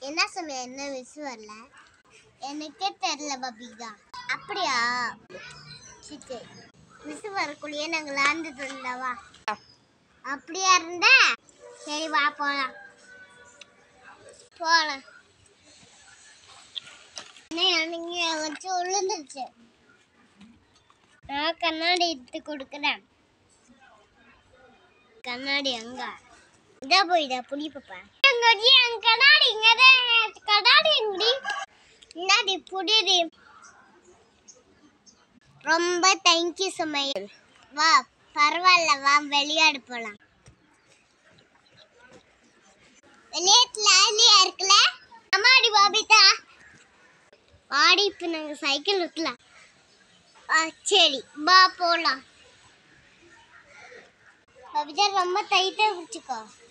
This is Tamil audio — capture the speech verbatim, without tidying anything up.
என்ன சமயம் என்ன மிஸ் வரல எனக்கே தெரியல பபிகா. அப்படியா? சரி மிஸ் வரக்குள்ளேயே நாங்கள் விளாண்டுட்டு இருந்தவா. அப்படியா இருந்த சரி வா போலாம் போலாம். நீங்க வச்சு விழுந்துருச்சு. நான் கண்ணாடி எடுத்து கொடுக்குறேன். கண்ணாடி அங்க இதா போயிடா புடி பாப்பா. கண்ணாடி கண்ணாடி கண்ணாடி புடிடி. ரொம்ப தேங்க்யூ சமையல். வா பரவாயில்ல வா விளையாட போலாம். விளையாட்டுல ஆலியா இருக்குல்ல அம்மாடி பாபிதா ஆடி. இப்போ நாங்கள் சைக்கிள் ஓட்டலாம். ஆ சரி வா போலாம். பபிதா ரொம்ப டைட்டாக பிடிச்சிக்கோ.